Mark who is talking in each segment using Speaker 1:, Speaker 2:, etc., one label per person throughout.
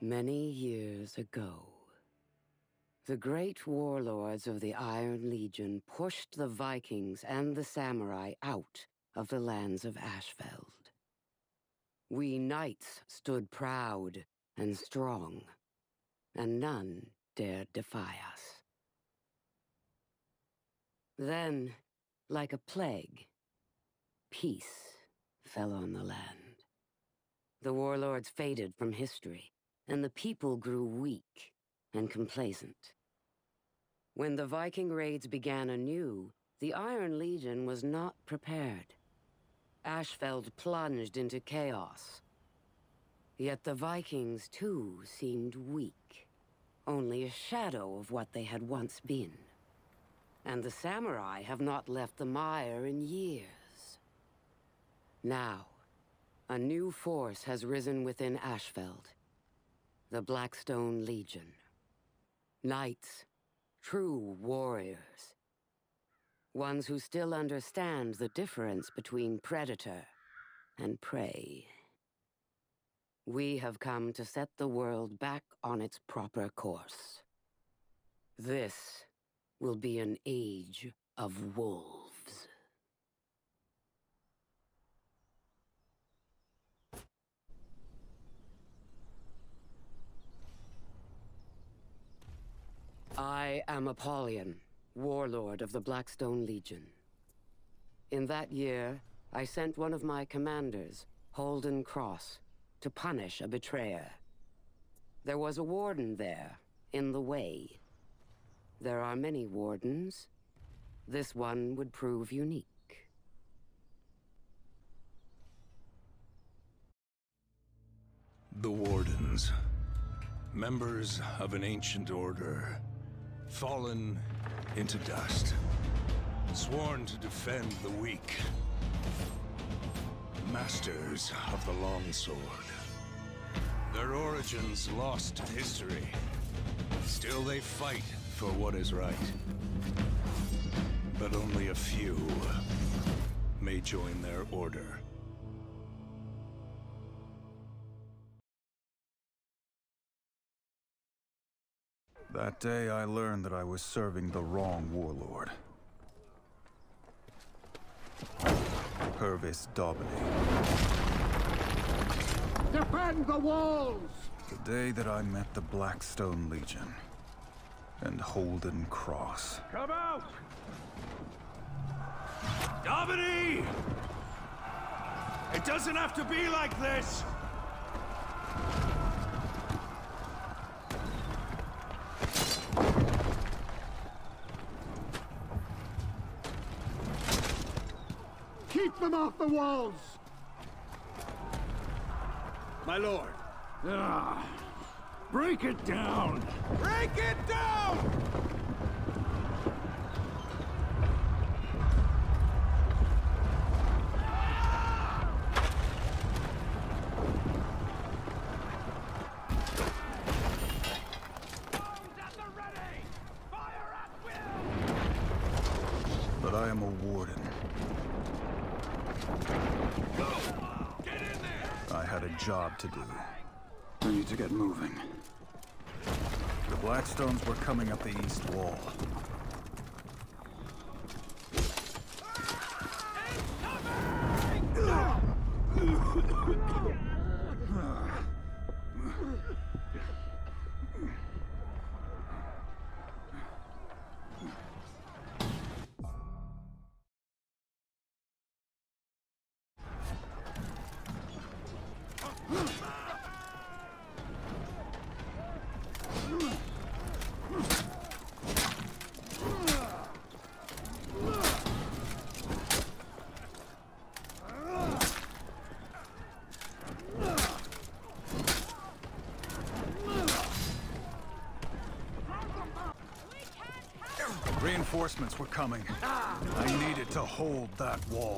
Speaker 1: Many years ago, the great warlords of the Iron Legion pushed the Vikings and the samurai out of the lands of Ashfeld. We knights stood proud and strong, and none dared defy us. Then, like a plague, peace fell on the land. The warlords faded from history, and the people grew weak and complacent. When the Viking raids began anew, the Iron Legion was not prepared. Ashfeld plunged into chaos. Yet the Vikings, too, seemed weak, only a shadow of what they had once been. And the samurai have not left the mire in years. Now, a new force has risen within Ashfeld. The Blackstone Legion. Knights, true warriors. Ones who still understand the difference between predator and prey. We have come to set the world back on its proper course. This will be an age of wolves. I am Apollyon, warlord of the Blackstone Legion. In that year, I sent one of my commanders, Holden Cross, to punish a betrayer. There was a warden there, in the way. There are many wardens. This one would prove unique.
Speaker 2: The Wardens. Members of an ancient order. Fallen into dust. Sworn to defend the weak. Masters of the longsword. Their origins lost to history. Still they fight for what is right. But only a few may join their order.
Speaker 3: That day I learned that I was serving the wrong warlord. Purvis Daubeny.
Speaker 4: Defend the walls!
Speaker 3: The day that I met the Blackstone Legion and Holden Cross.
Speaker 4: Come out!
Speaker 2: Daubeny! It doesn't have to be like this!
Speaker 4: Keep them off the walls!
Speaker 2: My lord.
Speaker 4: Break it down!
Speaker 2: Break it down!
Speaker 3: But I am a warden.
Speaker 2: Get in there!
Speaker 3: I had a job to do.
Speaker 4: I need to get moving.
Speaker 3: The Blackstones were coming up the east wall. Reinforcements were coming. I needed to hold that wall.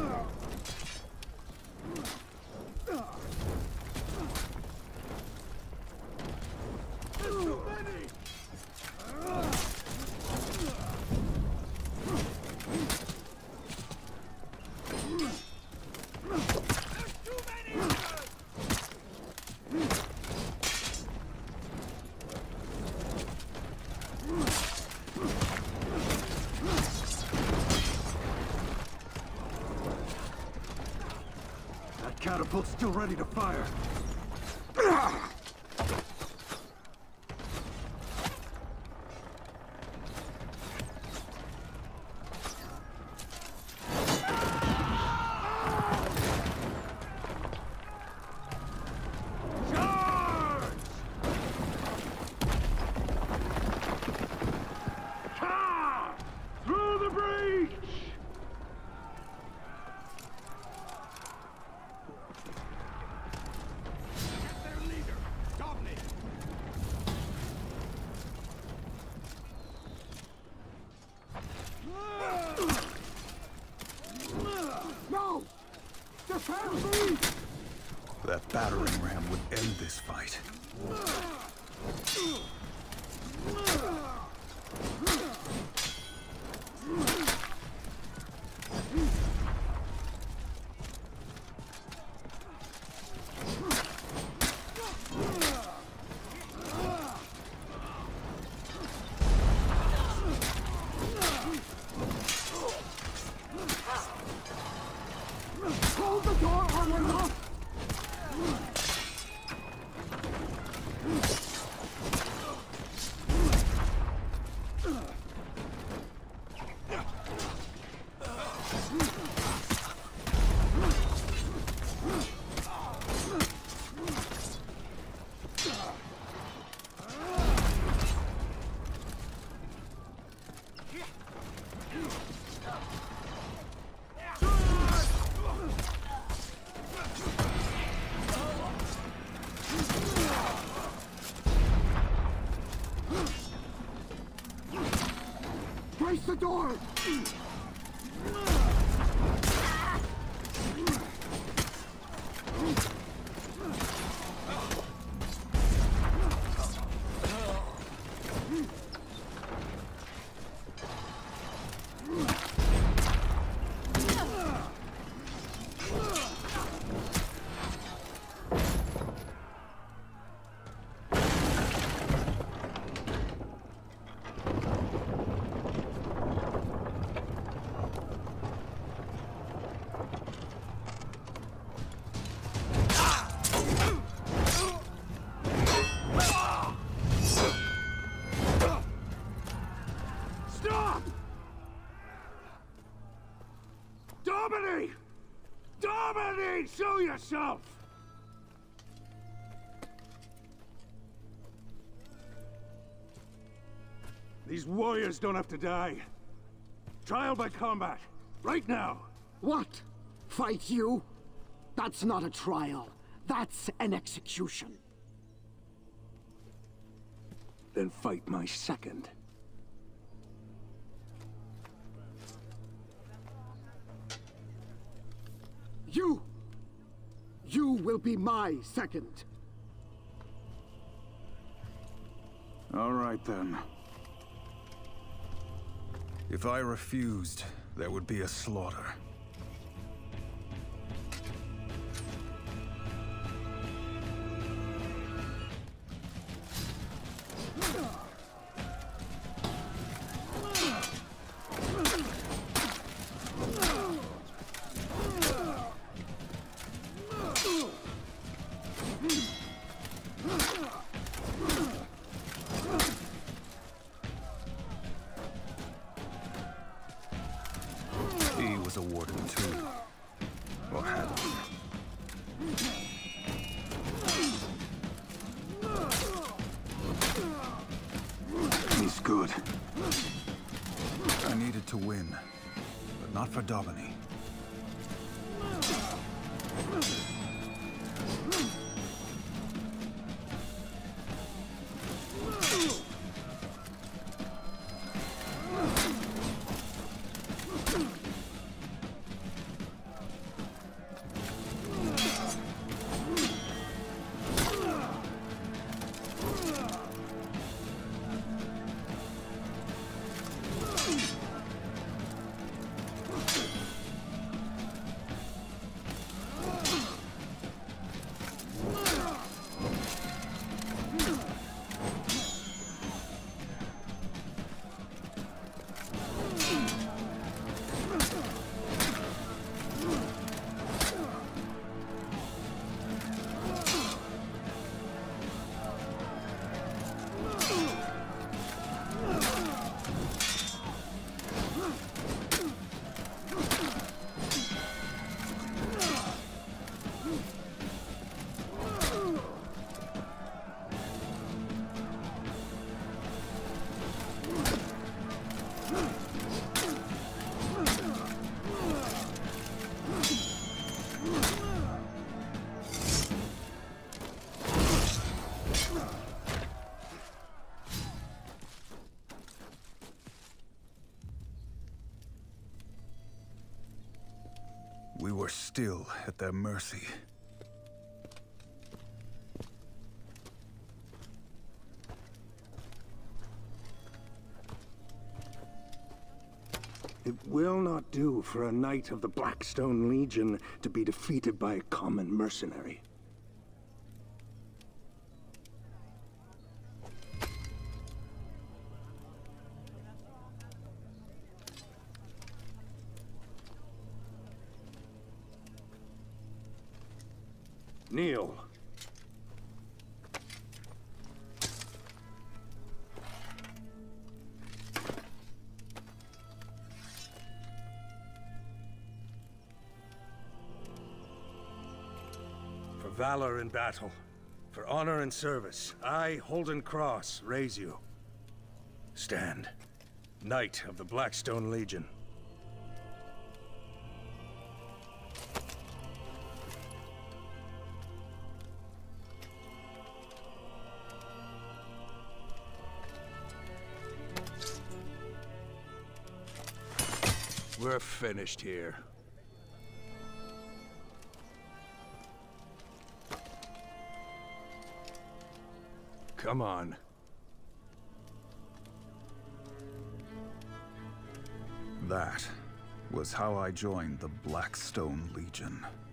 Speaker 4: Catapult's still ready to fire. Through the breach! No! Defend me!
Speaker 3: That battering ram would end this fight.
Speaker 4: Hold the door on and off! Brace the door! Stop! Domini! Domini! Show yourself! These warriors don't have to die. Trial by combat. Right now.
Speaker 5: What? Fight you? That's not a trial. That's an execution.
Speaker 4: Then fight my second.
Speaker 5: You will be my second.
Speaker 4: All right, then.
Speaker 3: If I refused, there would be a slaughter. He was a warden too. Or had been.
Speaker 4: He's good.
Speaker 3: I needed to win, but not for Domini. still at their mercy.
Speaker 4: It will not do for a knight of the Blackstone Legion to be defeated by a common mercenary. Kneel. For valor in battle, for honor and service, I, Holden Cross, raise you. Stand, Knight of the Blackstone Legion. We're finished here. Come on.
Speaker 3: That was how I joined the Blackstone Legion.